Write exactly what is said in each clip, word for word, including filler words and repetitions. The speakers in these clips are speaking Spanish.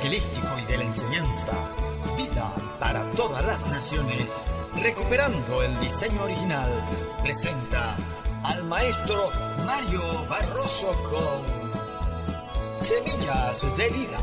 evangelístico y de la enseñanza, Vida para todas las naciones, recuperando el diseño original, presenta al maestro Mario Barroso con Semillas de Vida.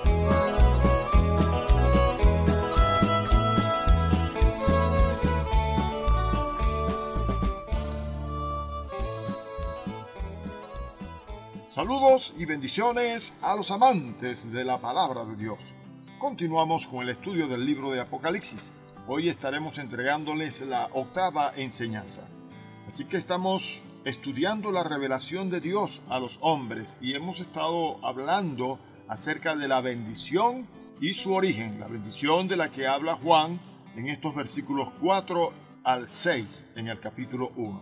Saludos y bendiciones a los amantes de la palabra de Dios. Continuamos con el estudio del libro de Apocalipsis. Hoy estaremos entregándoles la octava enseñanza. Así que estamos estudiando la revelación de Dios a los hombres y hemos estado hablando acerca de la bendición y su origen, la bendición de la que habla Juan en estos versículos cuatro al seis en el capítulo uno.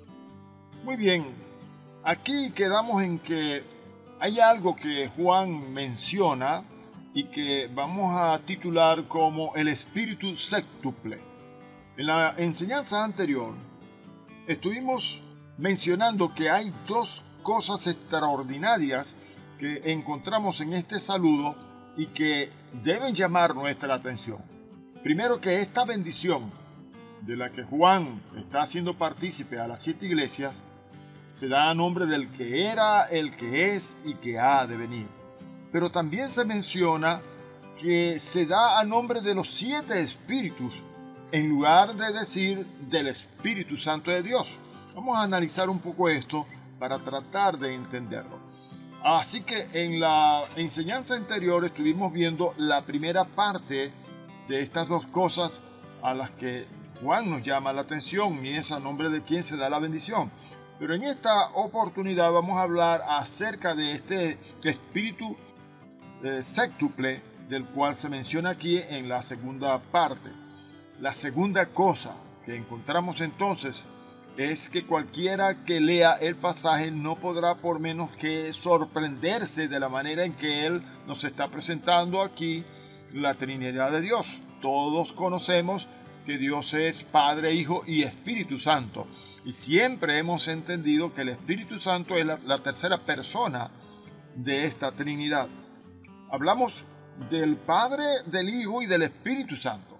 Muy bien. Aquí quedamos en que hay algo que Juan menciona y que vamos a titular como el espíritu séctuple. En la enseñanza anterior estuvimos mencionando que hay dos cosas extraordinarias que encontramos en este saludo y que deben llamar nuestra atención. Primero, que esta bendición de la que Juan está haciendo partícipe a las siete iglesias se da a nombre del que era, el que es y que ha de venir. Pero también se menciona que se da a nombre de los siete espíritus, en lugar de decir del Espíritu Santo de Dios. Vamos a analizar un poco esto para tratar de entenderlo. Así que en la enseñanza anterior estuvimos viendo la primera parte de estas dos cosas a las que Juan nos llama la atención, y es a nombre de quien se da la bendición. Pero en esta oportunidad vamos a hablar acerca de este espíritu eh, séctuple del cual se menciona aquí en la segunda parte. La segunda cosa que encontramos entonces es que cualquiera que lea el pasaje no podrá por menos que sorprenderse de la manera en que él nos está presentando aquí la Trinidad de Dios. Todos conocemos que Dios es Padre, Hijo y Espíritu Santo. Y siempre hemos entendido que el Espíritu Santo es la, la tercera persona de esta Trinidad. Hablamos del Padre, del Hijo y del Espíritu Santo,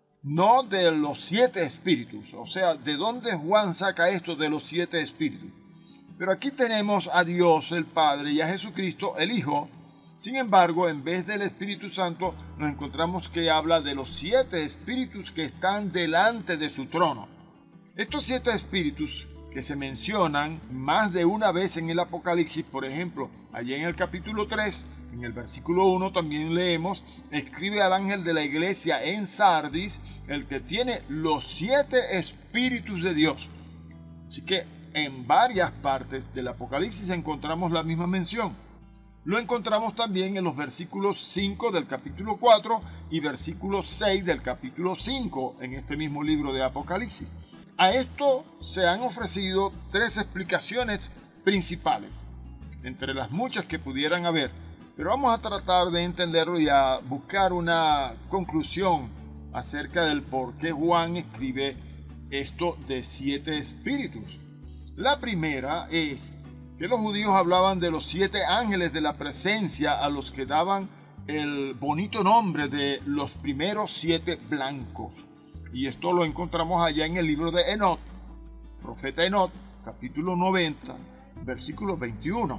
no de los siete espíritus. O sea, ¿de dónde Juan saca esto de los siete espíritus? Pero aquí tenemos a Dios el Padre y a Jesucristo el Hijo. Sin embargo, en vez del Espíritu Santo, nos encontramos que habla de los siete espíritus que están delante de su trono. Estos siete espíritus que se mencionan más de una vez en el Apocalipsis, por ejemplo, allí en el capítulo tres, en el versículo uno también leemos: escribe al ángel de la iglesia en Sardis, el que tiene los siete espíritus de Dios. Así que en varias partes del Apocalipsis encontramos la misma mención. Lo encontramos también en los versículos cinco del capítulo cuatro y versículo seis del capítulo cinco en este mismo libro de Apocalipsis. A esto se han ofrecido tres explicaciones principales, entre las muchas que pudieran haber, pero vamos a tratar de entenderlo y a buscar una conclusión acerca del por qué Juan escribe esto de siete espíritus. La primera es que los judíos hablaban de los siete ángeles de la presencia, a los que daban el bonito nombre de los primeros siete blancos. Y esto lo encontramos allá en el libro de Enoc, profeta Enoc, capítulo noventa, versículo veintiuno.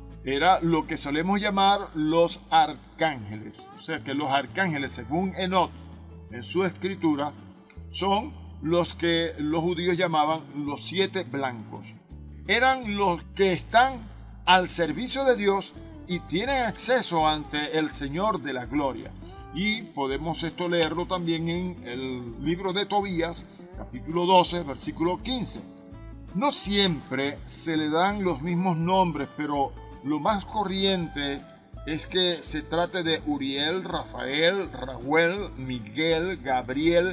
Era lo que solemos llamar los arcángeles. O sea que los arcángeles, según Enoc, en su escritura, son los que los judíos llamaban los siete blancos. Eran los que están al servicio de Dios y tienen acceso ante el Señor de la gloria. Y podemos esto leerlo también en el libro de Tobías, capítulo doce, versículo quince. No siempre se le dan los mismos nombres, pero lo más corriente es que se trate de Uriel, Rafael, Raguel, Miguel, Gabriel,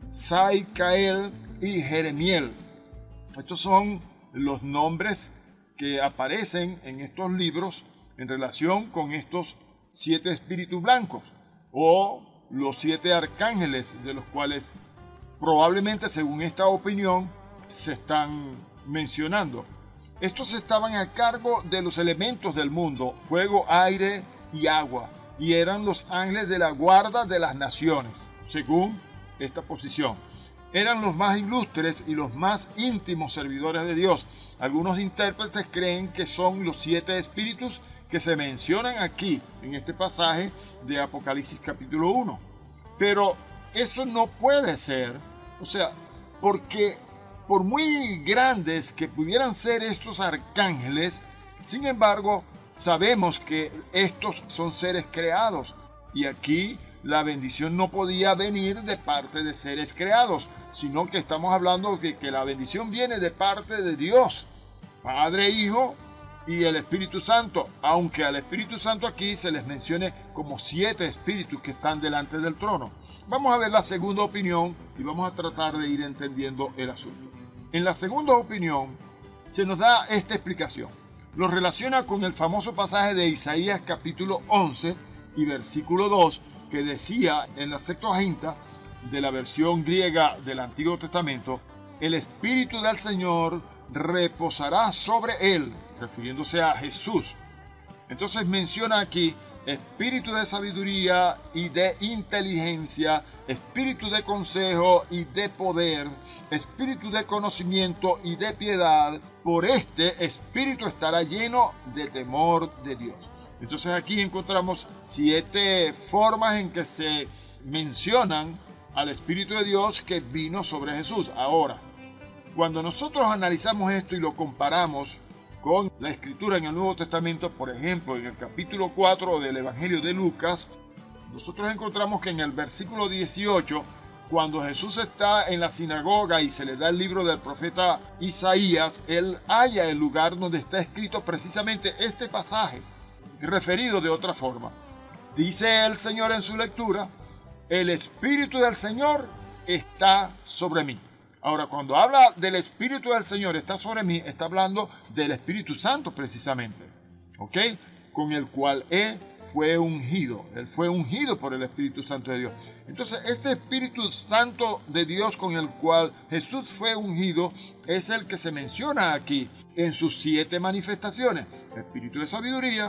Saicael y Jeremiel. Estos son los nombres que aparecen en estos libros en relación con estos siete espíritus blancos, o los siete arcángeles, de los cuales probablemente, según esta opinión, se están mencionando. Estos estaban a cargo de los elementos del mundo: fuego, aire y agua. y eran los ángeles de la guarda de las naciones, según esta posición. Eran los más ilustres y los más íntimos servidores de Dios. Algunos intérpretes creen que son los siete espíritus que se mencionan aquí en este pasaje de Apocalipsis capítulo uno. Pero eso no puede ser, o sea, porque por muy grandes que pudieran ser estos arcángeles, sin embargo, sabemos que estos son seres creados y aquí la bendición no podía venir de parte de seres creados, sino que estamos hablando de que la bendición viene de parte de Dios, Padre, Hijo y el Espíritu Santo, aunque al Espíritu Santo aquí se les mencione como siete espíritus que están delante del trono. Vamos a ver la segunda opinión y vamos a tratar de ir entendiendo el asunto. En la segunda opinión se nos da esta explicación. Lo relaciona con el famoso pasaje de Isaías capítulo once y versículo dos, que decía en la Septuaginta de la versión griega del Antiguo Testamento: el Espíritu del Señor reposará sobre él, refiriéndose a Jesús. Entonces menciona aquí espíritu de sabiduría y de inteligencia, espíritu de consejo y de poder, espíritu de conocimiento y de piedad. Por este espíritu estará lleno de temor de Dios. Entonces aquí encontramos siete formas en que se mencionan al Espíritu de Dios que vino sobre Jesús. Ahora, cuando nosotros analizamos esto y lo comparamos con la escritura en el Nuevo Testamento, por ejemplo, en el capítulo cuatro del Evangelio de Lucas, nosotros encontramos que en el versículo dieciocho, cuando Jesús está en la sinagoga y se le da el libro del profeta Isaías, él halla el lugar donde está escrito precisamente este pasaje, referido de otra forma. Dice el Señor en su lectura: el Espíritu del Señor está sobre mí. Ahora, cuando habla del Espíritu del Señor está sobre mí, está hablando del Espíritu Santo precisamente, ¿ok? Con el cual Él fue ungido. Él fue ungido por el Espíritu Santo de Dios. Entonces, este Espíritu Santo de Dios con el cual Jesús fue ungido es el que se menciona aquí en sus siete manifestaciones: espíritu de sabiduría,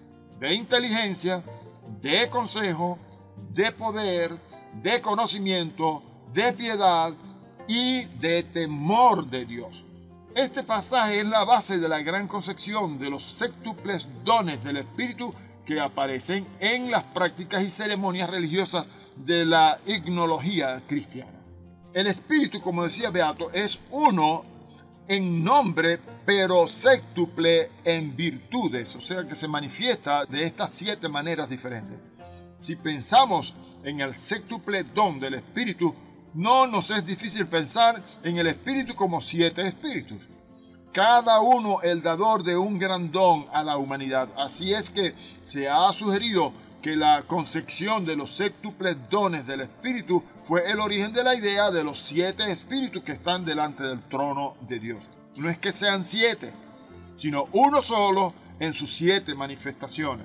de inteligencia, de consejo, de poder, de conocimiento, de piedad y de temor de Dios. Este pasaje es la base de la gran concepción de los sextuples dones del Espíritu que aparecen en las prácticas y ceremonias religiosas de la ignología cristiana. El Espíritu, como decía Beato, es uno en nombre, pero sextuple en virtudes, o sea que se manifiesta de estas siete maneras diferentes. Si pensamos en el sextuple don del Espíritu, no nos es difícil pensar en el Espíritu como siete espíritus, cada uno el dador de un gran don a la humanidad. Así es que se ha sugerido que la concepción de los sextuples dones del Espíritu fue el origen de la idea de los siete espíritus que están delante del trono de Dios. No es que sean siete, sino uno solo en sus siete manifestaciones.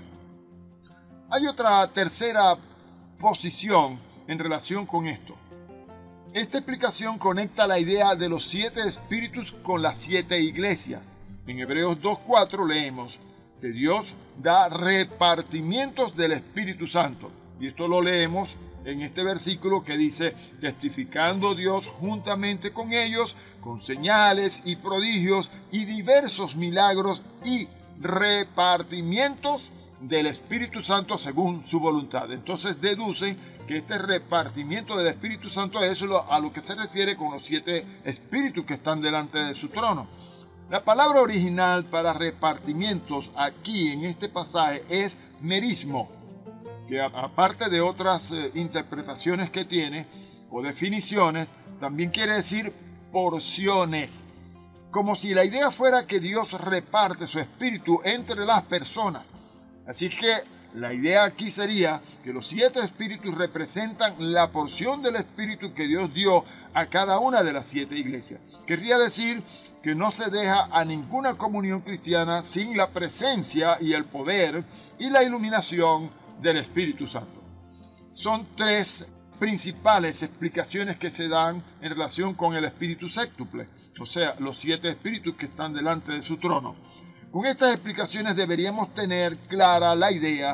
Hay otra tercera posición en relación con esto. Esta explicación conecta la idea de los siete espíritus con las siete iglesias. En Hebreos dos cuatro leemos que Dios da repartimientos del Espíritu Santo. Y esto lo leemos en este versículo que dice: testificando Dios juntamente con ellos, con señales y prodigios y diversos milagros y repartimientos del Espíritu Santo según su voluntad. Entonces deducen que este repartimiento del Espíritu Santo es a lo que se refiere con los siete espíritus que están delante de su trono. La palabra original para repartimientos aquí en este pasaje es merismo, que aparte de otras eh, interpretaciones que tiene o definiciones, también quiere decir porciones, como si la idea fuera que Dios reparte su espíritu entre las personas. Así que la idea aquí sería que los siete espíritus representan la porción del espíritu que Dios dio a cada una de las siete iglesias. Querría decir que no se deja a ninguna comunión cristiana sin la presencia y el poder y la iluminación del Espíritu Santo. Son tres principales explicaciones que se dan en relación con el espíritu sextuple, o sea, los siete espíritus que están delante de su trono. Con estas explicaciones deberíamos tener clara la idea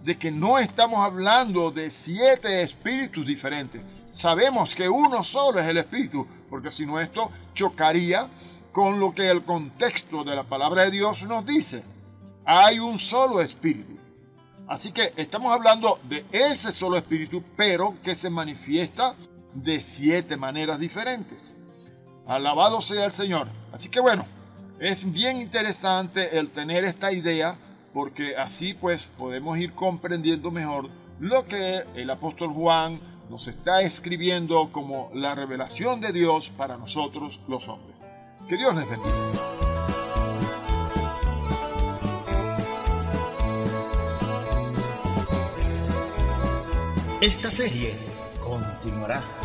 de que no estamos hablando de siete espíritus diferentes. Sabemos que uno solo es el espíritu, porque si no esto chocaría con lo que el contexto de la palabra de Dios nos dice. Hay un solo espíritu. Así que estamos hablando de ese solo espíritu, pero que se manifiesta de siete maneras diferentes. Alabado sea el Señor. Así que bueno, es bien interesante el tener esta idea, porque así pues podemos ir comprendiendo mejor lo que el apóstol Juan nos está escribiendo como la revelación de Dios para nosotros los hombres. Que Dios les bendiga. Esta serie continuará.